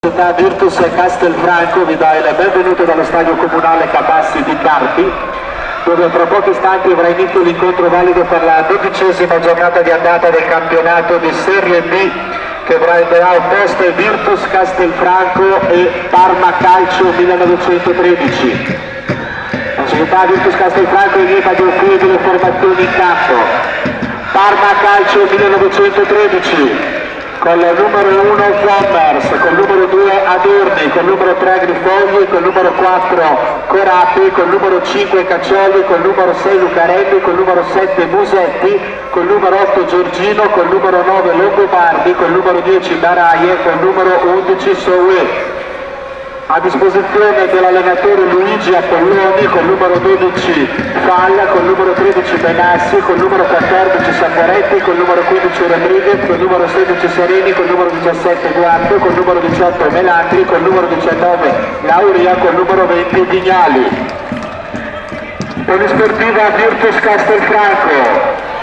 Virtus Castelfranco vi dà il benvenuto dallo stadio comunale Cabassi di Carpi, dove tra pochi istanti avrà inizio l'incontro valido per la 12ª giornata di andata del campionato di Serie B, che prenderà opposte Virtus Castelfranco e Parma Calcio 1913. La società Virtus Castelfranco è lieta di offrire delle formazioni in campo. Parma Calcio 1913 con il numero 1 Zommers, con il numero 2 Adorni, con il numero 3 Grifogli, con il numero 4 Corati, con il numero 5 Caccioli, con il numero 6 Lucarelli, con il numero 7 Musetti, con il numero 8 Giorgino, con il numero 9 Longobardi, con il numero 10 Baraie, con il numero 11 Soue. A disposizione dell'allenatore Luigi Apolloni con il numero 12 Falla, con il numero 13 Benassi, con il numero 14 Sacquaretti, con il numero 15 Rodriguez, con il numero 16 Serini, con il numero 17 Guardo, con il numero 18 Melandri, con il numero 19 Lauria, con il numero 20 Vignali. Polisportiva Virtus Castelfranco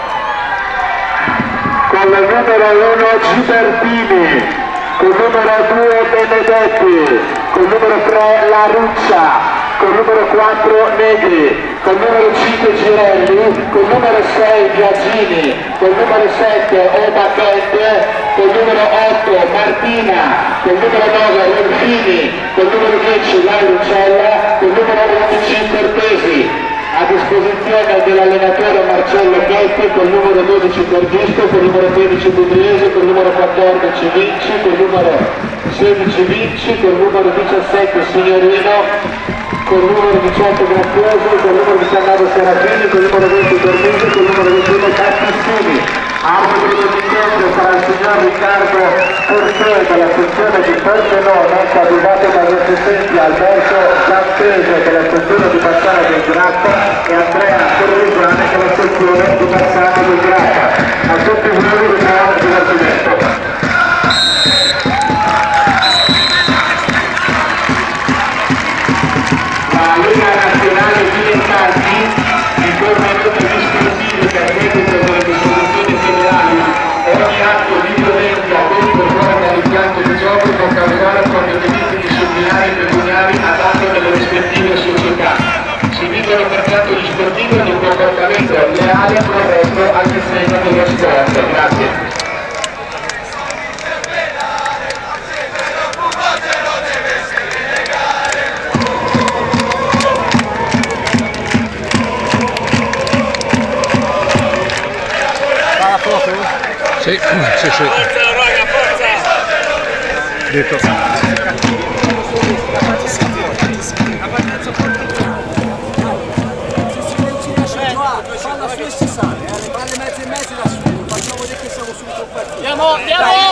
con il numero 1 Gibertini, con il numero 2 Benedetti, con il numero 3 La Ruccia, con il numero 4 Negri, con il numero 5 Girelli, con il numero 6 Biagini, con il numero 7 Oba Kent, con il numero 8 Martina, con il numero 9 Rolfini, con il numero 10 La Lucella, con il numero 11 Cortesi. A disposizione dell'allenatore Marcello Chetti con il numero 12 Corgisco, con il numero 13 Budriese, con il numero 14 Vinci, con il numero 16 Vinci, con il numero 17 Signorino, con il numero 18 Graziosi, con il numero 19 Serafini, con il numero 20 Tornisi, con il numero 21 Cattissini. Arbitro dell'incontro sarà il signor Riccardo Forte della sezione di Pordenone, coadiuvato dagli assistenti Alberto Zampese della sezione di Bassano del Grappa e Andrea Torresane della sezione di Bassano del Grappa. A tutti voi buon divertimento. La Lega Nazionale Dilettanti informa tutti gli sportivi che accreditano le disposizioni federali e ogni atto di violenza contro il fuori dall'impianto di gioco può causare proprio delitti disciplinari e pecuniari a danno delle rispettive società. Si vivono pertanto gli sportivi di un comportamento leale e corretto al sistema dello sport. Grazie. Sì, sì, sì. Forza, raga, forza! Detto. Andiamo!